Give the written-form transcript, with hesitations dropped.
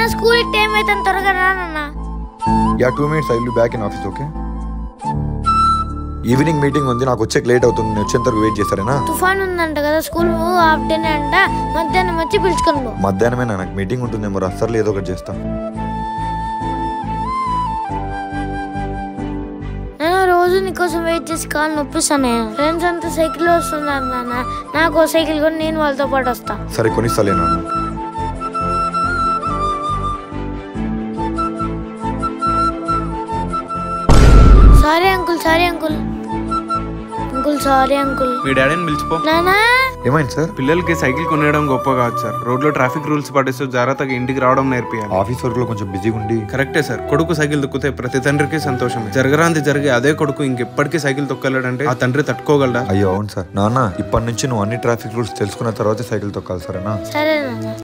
School time అయితే త్వరగా రా నాన్న. Yeah 2 minutes I will be back in office. Okay, evening meeting ఉంది, నాకు వచ్చేకి లేట్ అవుతుంది. నేను వచ్చేంత వరకు వెయిట్ చేస్తారేనా? తుఫాన్ ఉందంట కదా, స్కూల్ హాఫ్ డే అంట, మధ్యాహ్నం వచ్చి పిలుచుకొని పో. మధ్యాహ్నమేనా? నాకు మీటింగ్ ఉంటుందేమో, అస్సలు ఏదో ఒకటి చేస్తా. రోజు నీకోసం వెయిట్ చేసి కాలు నొప్పిస్తానే. ఫ్రెండ్స్ అంతా సైకిల్ వస్తున్నారు నాన్న, నాకు సైకిల్ కూడా నేను వాళ్ళతో పాటు వస్తా. సరే కొనిస్తాలే నాన్న. Sorry uncle, sorry uncle. Uncle sorry uncle. మీ డాడీని పిలిచిపో. నానా ఏమైంది సార్? పిల్లలకి సైకిల్ కొనేయడం గొప్ప కాదు సార్, రోడ్ లో ట్రాఫిక్ రూల్స్ పాటిస్తూ జాగ్రత్తగా ఇంటికి రావడం నేర్పియాలి. ఆఫీస్ వర్క్ లో కొంచెం బిజీగా ఉండి. కరెక్టే సార్, కొడుకు సైకిల్ తొక్కితే ప్రతి తండ్రికి సంతోషమే. జరగరాంతి జరిగి అదే కొడుకు ఇంకెప్పటికీ సైకిల్ తొక్కలేడంటే ఆ తండ్రి తట్టుకోగలడా? అయ్యో అవును సార్. నాన్న, ఇప్పటి నుంచి నువ్వు అన్ని ట్రాఫిక్ రూల్స్ తెలుసుకున్న తర్వాత సైకిల్ తొక్కాలి, సరేనా? సరే నాన్న.